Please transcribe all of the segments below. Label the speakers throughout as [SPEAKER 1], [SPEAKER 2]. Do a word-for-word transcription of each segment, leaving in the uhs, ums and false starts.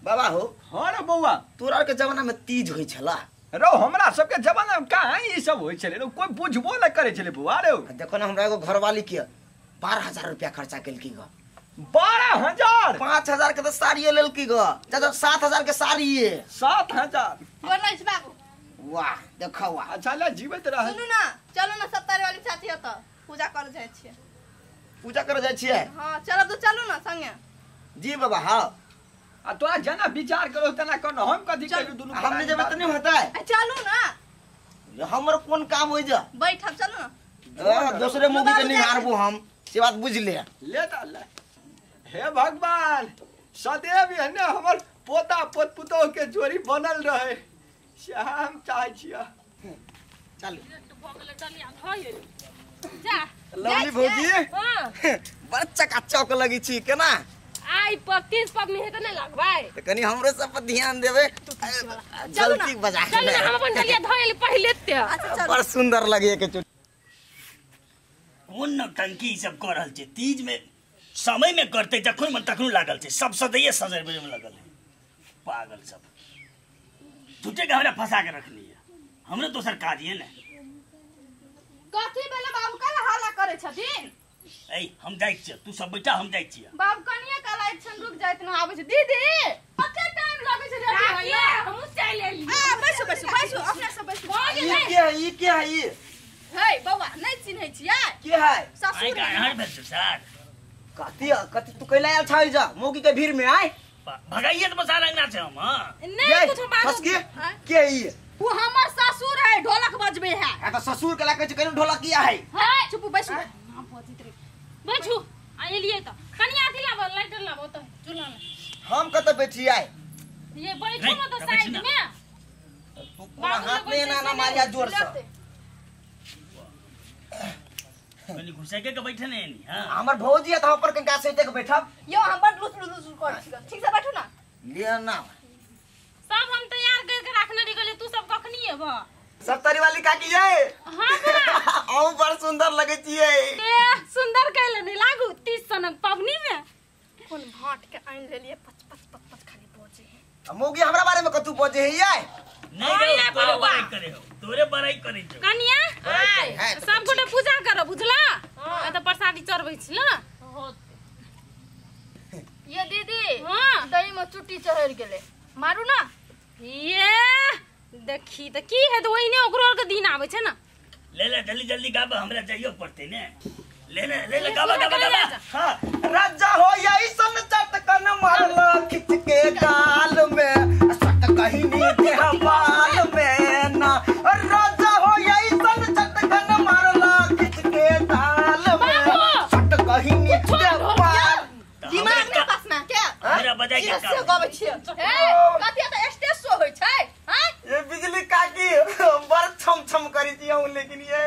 [SPEAKER 1] बाबा हो।
[SPEAKER 2] हाँ रे बउआ,
[SPEAKER 1] तोरा के जमाना में तीज होई छला।
[SPEAKER 2] रो हमरा सबके जमाना में कहाँ ये सब होई छले, कोई बुझबो न करे छले बुआ रे।
[SPEAKER 1] देखो ना हमरा एगो घरवाली के बारह हजार रुपया खर्चा केलकी ग।
[SPEAKER 2] बारह हजार
[SPEAKER 1] पाँच हजार के तो साड़िए लेलकी ग। चाचा सात हजार के साड़िए।
[SPEAKER 2] सात हजार
[SPEAKER 3] बोलै छ बाबू।
[SPEAKER 1] वाह देखा वाह।
[SPEAKER 2] अच्छा ले जीवित रह।
[SPEAKER 3] सुनू ना, चलो ना सत्तर वाली चाची त पूजा कर जाय छियै।
[SPEAKER 1] पूजा करे जाय छियै?
[SPEAKER 3] हां चलो तो चलू ना संगे।
[SPEAKER 1] जी बाबा हाँ।
[SPEAKER 2] आ तोरा जना विचार करो तना कनो, हम कथि करू दुनु।
[SPEAKER 1] हमने जब इतने होता है।
[SPEAKER 3] चलू ना।
[SPEAKER 1] हमर कौन काम होई जा?
[SPEAKER 3] बैठब चलू ना।
[SPEAKER 1] दूसरे मूवी के निहारबो हम, से बात बुझ ले।
[SPEAKER 2] ले ता ले। हे भगवान, सदैव एने हमर पोता पोत पुतोह के जोड़ी बनल रहे, से हम चाहे छियै।
[SPEAKER 1] चल
[SPEAKER 4] जा
[SPEAKER 1] लवली भौजी।
[SPEAKER 4] हां
[SPEAKER 1] बड़ चकाचौक लगी छी केना?
[SPEAKER 4] आई पच्चीस पब में है त नहीं लगबाय
[SPEAKER 1] त कनी हमरे सब पर ध्यान देबे। जल्दी बजा के
[SPEAKER 4] चल हम अपन डलिया धइल पहिले ते।
[SPEAKER 3] अच्छा चल।
[SPEAKER 1] बड़ सुंदर लगे के चुट।
[SPEAKER 5] कोन नौटंकी सब कर रहल छै? तीज में समय में करते जखन मन तखन लागल छै, सब सदैये सजर में लगल है। पागल सब झूठे के हमरा फंसा के रखली है। हमरे दोसर काज ये ने।
[SPEAKER 3] कथि बेला बाबू काला हाला करे छथिन?
[SPEAKER 5] ए हम जाइ छियै, तू सब बैठा, हम जाइ छियै।
[SPEAKER 3] बाबू कनिया काला एक्शन रुक जाइत न आबै छै। दीदी कते टाइम लागै छै रेडी होइला?
[SPEAKER 4] हम चल एली।
[SPEAKER 3] आ बैसु बैसु बैसु अपना सब बैसु।
[SPEAKER 1] ई के है? ई के है? ई
[SPEAKER 3] हे बौआ नहीं चिन्है छियै?
[SPEAKER 1] के है?
[SPEAKER 5] आई
[SPEAKER 3] ससुर
[SPEAKER 5] का यहाँ भेल सर।
[SPEAKER 1] कथि कथि तू कैला आयल छाई जा मौगी के भीड़ में आय?
[SPEAKER 5] भगाइए तो बसा रंगना छै हम। हां
[SPEAKER 3] नहीं कुछ बात।
[SPEAKER 1] फस के के ई?
[SPEAKER 3] वो हमर ससुर है, ढोलक बजबे है।
[SPEAKER 1] आ त ससुर के लागे छै कनी ढोलक किया है?
[SPEAKER 3] हां चुप बैसु।
[SPEAKER 4] बैठू आ एलिए त कनिया दिलाब लाइटर लाब त चूल्हा में।
[SPEAKER 1] हम कत बैठी आय?
[SPEAKER 4] ये बैठो न त साइड में।
[SPEAKER 1] तू पूरा हाथ में ना ना मारिया जोर से।
[SPEAKER 5] कनी घुसे के बैठे ने नी। हां
[SPEAKER 1] हमर भौजी है त ऊपर के गाछ से बैठब।
[SPEAKER 3] यो हम बड़ लुस लुस कर छी। ठीक से बैठू ना।
[SPEAKER 1] ले ना
[SPEAKER 4] सब हम तैयार करके रखने रही, तू सब कखनी एब?
[SPEAKER 1] सप्तरी वाली काकी है।
[SPEAKER 4] हां
[SPEAKER 1] औ बड़ सुंदर लगे छिए।
[SPEAKER 4] ए सुंदर कहले नहीं लागू तीस सनक पवनी में।
[SPEAKER 3] कोन भाट के आइन लेलिए पच पच पच पच खाली बोझे है।
[SPEAKER 1] मौगी हमरा बारे में कतू बोझे है ये?
[SPEAKER 5] नहीं रे तोरे बड़ाई करे हो, तोरे बड़ाई करे जो।
[SPEAKER 4] कनिया
[SPEAKER 1] है,
[SPEAKER 4] आय
[SPEAKER 1] तो
[SPEAKER 4] सब गोटे पूजा करो बुझला। आ त प्रसादी चढ़बै छी ना।
[SPEAKER 3] ये दीदी
[SPEAKER 4] हां
[SPEAKER 3] दही में चुट्टी चढ़ गेले, मारू ना।
[SPEAKER 4] ये देखी त की है, तो ओइने ओकरो के दिन आबै छै ना।
[SPEAKER 5] ले ले जल्दी जल्दी गाब, हमरा जाइयो पड़ते ने। ले ले ले ले गाबा गाबा गाबा।
[SPEAKER 1] हां राजा हो यही सन चटकन मारला खिच के गाल में, सट कहीं नी देह बाल में ना। राजा हो यही सन चटकन मारला खिच के गाल में, सट कहीं नी देह बाल।
[SPEAKER 3] दिमाग में पास ना क्या?
[SPEAKER 5] हमरा बजाय के
[SPEAKER 3] से
[SPEAKER 5] काम।
[SPEAKER 3] गाबै छियै। हे कथि त स्टेज शो होय छै? हां
[SPEAKER 1] ये बिजली काकी बड़ छम छम करी छियै, लेकिन ये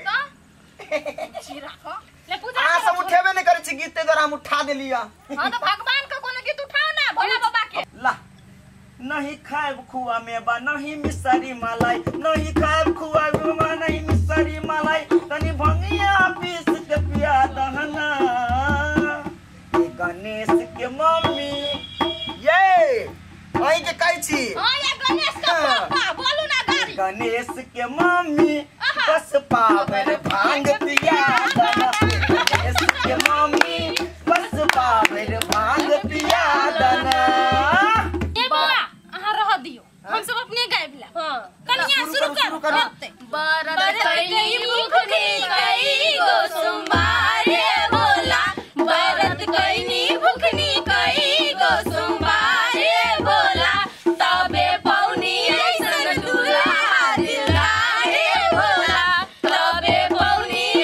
[SPEAKER 3] चीरा का
[SPEAKER 4] ले पूजा
[SPEAKER 1] आ सब उठेबे नहीं करे छी गीत, ते द्वारा हम उठा देलिया।
[SPEAKER 3] हां तो भगवान का कोनो गीत उठाओ ना भोला बाबा के।
[SPEAKER 1] ला नहीं खाएब खुआ में बा, नहीं मिसरी मलाई, नहीं खाएब खुआ में बा, नहीं मिसरी मलाई, तनी भंगिया पीस के पिया दहना। ये गणेश के मम्मी ये आई के कहै छी।
[SPEAKER 3] हां ये गणेश का पापा बोलू ना गाड़ी।
[SPEAKER 1] गणेश के मम्मी बस पावर भांग पिया दना। गणेश के मम्मी बस पावर भांग पिया दना।
[SPEAKER 4] ए बौआ अहाँ रह दियो, हम सब अपने गायब ला। हां कनिया शुरू कर करते।
[SPEAKER 3] बरत कई भूखनी कई गो सोमवारे बोला, बरत कई भूखनी कई गो सोमवारे बोला, तबे पौनी ऐसन दूल्हा दिलदारे बोला, तबे पौनी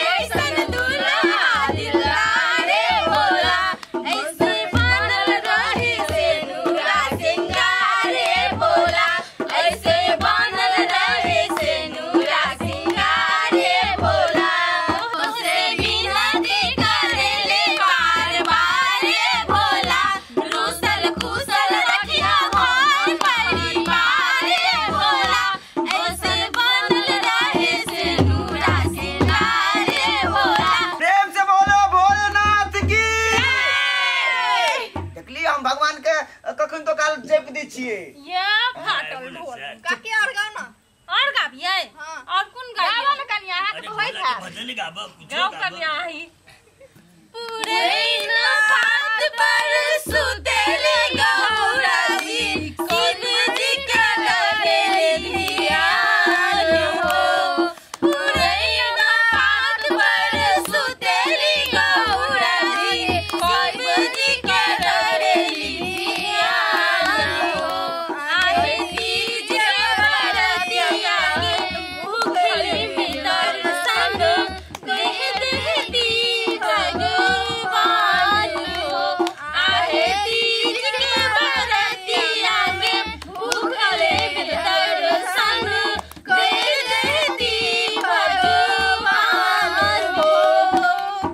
[SPEAKER 1] जेब दी छिए
[SPEAKER 4] ये फाटल ढोल
[SPEAKER 3] काकी और गाओ ना
[SPEAKER 4] और गाबिए
[SPEAKER 3] हाँ।
[SPEAKER 4] और कौन गाबिए
[SPEAKER 3] गावा ना कन्या हाथ
[SPEAKER 5] अरे
[SPEAKER 3] तो होई
[SPEAKER 5] भोला
[SPEAKER 3] था
[SPEAKER 5] के भजन गाबो कुछ
[SPEAKER 4] गाओ
[SPEAKER 5] गाबो
[SPEAKER 4] कन्या ही पूरे नफात पर सुतेली गौराजी शिव जी के लगे ध्यान हो पूरे नफात पर सुतेली गौराजी शिव जी के लगे ध्यान हो आए तीज बरतिया भूखली में दर्शन देह देहती भगवान हो आहे तीज के बरतिया में भूखले में दर्शन देह देहती भगवान हो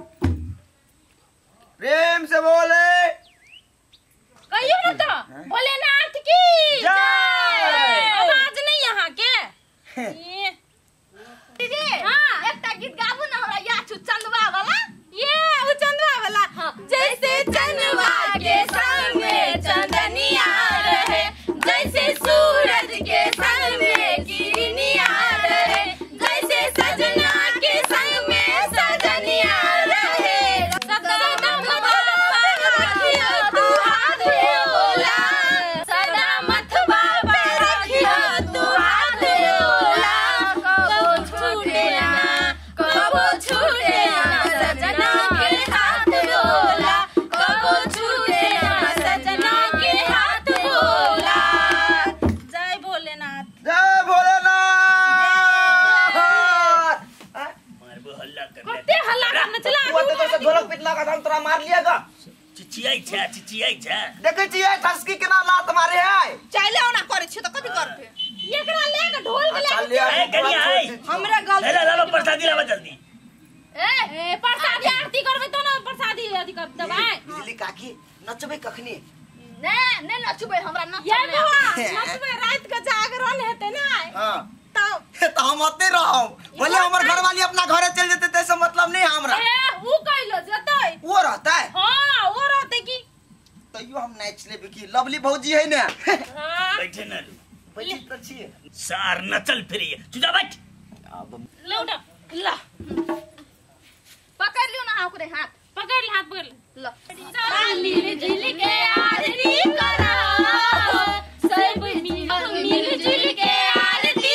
[SPEAKER 1] प्रेम से बोले
[SPEAKER 4] कहियो ना तो भोलेनाथ की जय आवाज नहीं यहाँ के ये
[SPEAKER 3] दीदी
[SPEAKER 4] हाँ।
[SPEAKER 3] एकटा गीत गाबू ना हमरा या छु चंदवा वाला
[SPEAKER 4] ये वो चंदवा वाला जैसे चंदवा के संग में चंदनिया रहे जैसे सूरज के संग में किरनिया रहे जैसे सजना के संग में सजनिया रहे सदा मथवा पर रखियो तू हाथ ओला सदा मथवा पर रखियो तू हाथ ओला कबो छूटे ना कबो छूटे ना सजना के हाथ ओला कबो छूटे ना सजना के हाथ ओला जय भोलेनाथ
[SPEAKER 1] जय भोलेनाथ
[SPEAKER 5] मारबो हल्ला कर
[SPEAKER 4] कते हल्ला करने चला
[SPEAKER 1] वो तो तो ढोलक पिटला का हम तोरा मार लिएगा
[SPEAKER 5] चिचियाई छा चिचियाई छा
[SPEAKER 1] देखे छिए ठसकी केना लात मारे है
[SPEAKER 3] चाइले ओना करे छी तो कथि करबे
[SPEAKER 4] एकरा लेके ढोल के
[SPEAKER 1] चल
[SPEAKER 4] लेके
[SPEAKER 1] ले
[SPEAKER 5] ए कन्या आई
[SPEAKER 3] हमरा गलती
[SPEAKER 5] हेला लालो प्रसादी लावा जल्दी
[SPEAKER 4] ए ए, प्रसादी आरती करबे तो ना प्रसादी आरती कर दबाए
[SPEAKER 1] बिजली काकी नचबे कखनी
[SPEAKER 3] ने ने नचबे हमरा न
[SPEAKER 4] ये बाबा नचबे रात के जागरण हेते ना
[SPEAKER 1] हां
[SPEAKER 4] तो
[SPEAKER 1] तो हम आते रहो बोले हमर घर वाली अपना घरे चल जेते तैसे मतलब नहीं हमरा
[SPEAKER 4] ए ऊ कइलो जतै
[SPEAKER 1] वो रहता है
[SPEAKER 4] हां वो रहते की
[SPEAKER 1] तैयो हम नाच लेबे की लवली भौजी है ना
[SPEAKER 4] हां
[SPEAKER 5] बैठे ना लू
[SPEAKER 1] बैठी त छिए
[SPEAKER 5] सार नचल फिरी तुझा बैठ
[SPEAKER 1] अब
[SPEAKER 4] लौटा ला
[SPEAKER 3] पकड़ लियो ना ओकरे हाथ
[SPEAKER 4] पकड़ ले हाथ पकड़ ले
[SPEAKER 3] ल
[SPEAKER 4] मिल जुल के आरती कराओ सब मिल जुल के आरती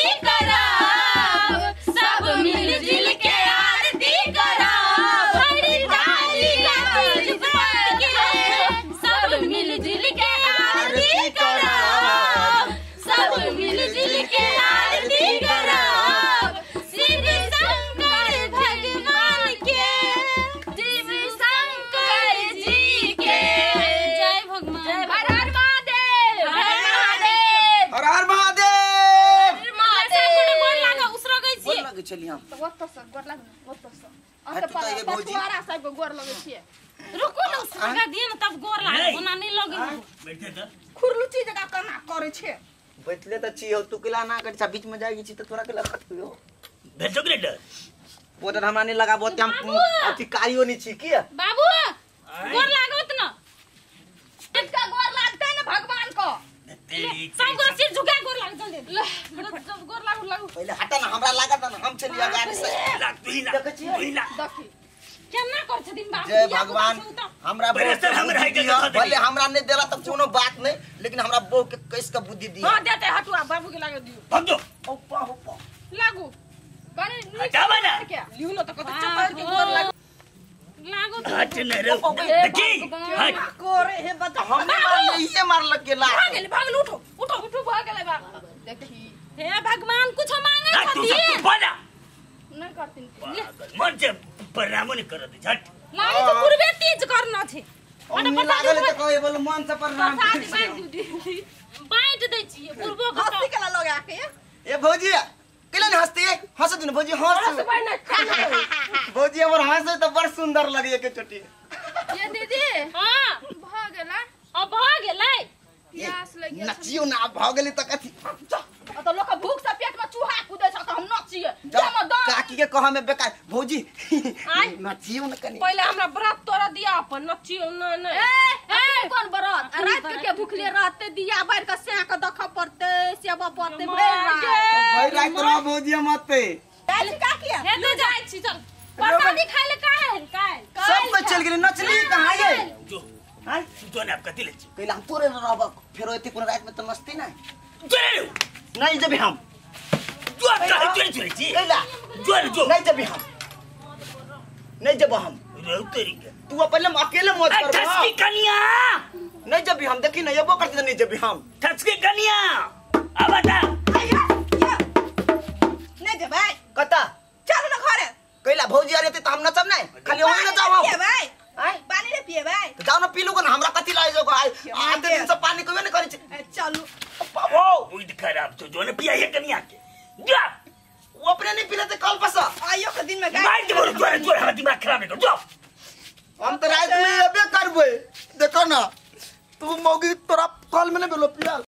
[SPEAKER 4] कराओ सब मिल जुल के आरती कराओ बड़ी डाली का फूल पड़ के सब मिल जुल के आरती कराओ सब मिल जुल के आरती कराओ शिव शंकर भगवान के शिव शंकर जी के जय भगवान हर हर महादेव हर महादेव
[SPEAKER 1] हर हर महादेव
[SPEAKER 4] महादेव गोर लागा उसरो गई
[SPEAKER 1] बोल
[SPEAKER 4] छी
[SPEAKER 1] लगे चली हम
[SPEAKER 3] तो ओत से गोर लाग ओत से
[SPEAKER 1] हट
[SPEAKER 3] अंत
[SPEAKER 1] तो ये
[SPEAKER 3] पर
[SPEAKER 1] भौजी।
[SPEAKER 3] पछुआरा सब गोर लगे छिए
[SPEAKER 4] रुको ना उसरो का दिए ना तब गोर लागा
[SPEAKER 5] नहीं।
[SPEAKER 4] ओना नहीं लगे
[SPEAKER 5] बैठे तो
[SPEAKER 3] खुरलुची जगह कना करे छे
[SPEAKER 1] बैठले त छिए तू केला ना कर छा बीच में जाएगी छी त तोरा के लगत हो
[SPEAKER 5] भेजो के डर
[SPEAKER 1] बोतल हमाने लगा बोते हम
[SPEAKER 4] बाबू।
[SPEAKER 1] अथी कारियो नहीं छी की
[SPEAKER 4] बाबू गोर लागत ना
[SPEAKER 3] इसका गोर लागते ना भगवान को
[SPEAKER 5] तेरी
[SPEAKER 4] सब गोर सिर झुका गोर लाग जल्दी जब गोर लागू लागू
[SPEAKER 1] पहले हटा ना हमरा लागत ना हम चलिए गाड़ी से
[SPEAKER 5] लाग तू ही ला
[SPEAKER 1] देखे छिए?
[SPEAKER 5] तू ही ला
[SPEAKER 3] देखी
[SPEAKER 4] केना कर छथिन बाबू
[SPEAKER 1] जय भगवान हमरा
[SPEAKER 5] पहले
[SPEAKER 1] बहुत
[SPEAKER 5] सर हमरा है के
[SPEAKER 1] बुद्धि है।
[SPEAKER 5] कथा
[SPEAKER 1] भले
[SPEAKER 5] देली।
[SPEAKER 1] हमरा नहीं देला तब कोनो बात नहीं लेकिन हमरा बहू के कैस का बुद्धि दी
[SPEAKER 4] हां देते हटुआ बाबू के लागे दियो
[SPEAKER 5] भाग दो
[SPEAKER 1] ओपा ओपा
[SPEAKER 4] लागू
[SPEAKER 3] कने
[SPEAKER 5] हटावा ना
[SPEAKER 3] क्या
[SPEAKER 4] लियो ना तो कत चप्पल के गोर लागू लागू तो
[SPEAKER 5] हट न रे देखी हट
[SPEAKER 3] करे हे बता
[SPEAKER 1] हमने मार ये मार लग के ला
[SPEAKER 4] भाग ले भाग ले उठो उठो उठो भाग ले बाबू
[SPEAKER 3] देखी
[SPEAKER 4] हे भगवान कुछ मांगे
[SPEAKER 5] हट तू सब
[SPEAKER 4] छथिन
[SPEAKER 5] चुप बना
[SPEAKER 3] नहीं करतीन
[SPEAKER 5] पागल मन से परिणाम नहीं करत झट
[SPEAKER 4] लागे तो पूर्वे तीज करना छै
[SPEAKER 1] हमने लागल त कहे बोल मन से प्रणाम
[SPEAKER 4] प्रसाद बांट दी बांट दै छियै पूर्वो के
[SPEAKER 3] हंसी केला लगे आके
[SPEAKER 1] ए भौजी केला न हंसती हंस दिन भौजी हंस भौजी हमर हंसे तो बड़ सुंदर लगे के चोटी
[SPEAKER 3] ये दीदी
[SPEAKER 4] हां
[SPEAKER 3] भ गेला
[SPEAKER 4] अब भ गेलै
[SPEAKER 3] प्यास लगी
[SPEAKER 1] नचियो ना भ गेली त कथी
[SPEAKER 3] तो लोग भूख से पेट में चूहा कूदे छ त हम नच नचिए जमा दो
[SPEAKER 1] काकी के कहा में बेकार भौजी
[SPEAKER 3] आय
[SPEAKER 1] नचियो न कनी
[SPEAKER 3] पहले हमरा व्रत तोरा दिया अपन नचियो न न ए ए कौन व्रत रात के भूखले रहते दिया बार के से के देख पड़ते सेवा पड़ते
[SPEAKER 1] भाई रात रो भौजी मते
[SPEAKER 3] चल का किया हे तो जाय छी चल प्रसादी खाए ले काहे काहे
[SPEAKER 1] सब कोई चल गेली नचली कहां ये
[SPEAKER 5] जो
[SPEAKER 1] हां
[SPEAKER 5] जो ने आपका दिल छै
[SPEAKER 1] कहला हम तोरे रहब फेरो एते कोन रात में त मस्ती ना
[SPEAKER 5] जो
[SPEAKER 1] नहीं जब हम
[SPEAKER 5] जो का जो जो छी
[SPEAKER 1] कहला
[SPEAKER 5] जो जो
[SPEAKER 1] नहीं जब हम नहीं जब हम
[SPEAKER 5] रो तेरी के
[SPEAKER 1] तू अपन अकेले मौज कर
[SPEAKER 5] ठसकी कनिया
[SPEAKER 1] नहीं जब हम देखी ना येबो करते नहीं जब हम
[SPEAKER 5] ठसकी कनिया अब बता
[SPEAKER 3] नहीं जे भाई
[SPEAKER 1] कता
[SPEAKER 3] चल ना घरे
[SPEAKER 1] कहला भौजी आ रहते त हम नचब नहीं खाली ओही न जाओ
[SPEAKER 3] पिए भाई
[SPEAKER 1] आय
[SPEAKER 3] पानी रे पिए भाई
[SPEAKER 1] तो जाओ ना पी लो को हमरा कथि लाए जो आते दिन से पानी कोबे नहीं करै छै
[SPEAKER 3] चलू
[SPEAKER 1] ओ
[SPEAKER 5] बुझ खराब तो जो ने पिया है कनिया के जा
[SPEAKER 1] वो अपने नहीं पीले तो कल पसा
[SPEAKER 3] आइयो के दिन में
[SPEAKER 5] मार दे बोल जोर जोर हमरा दिमाग खराब कर जो
[SPEAKER 1] हम तो रात में एबे करबे देखो ना तू मौगी तोरा कल में नहीं बेलो पिया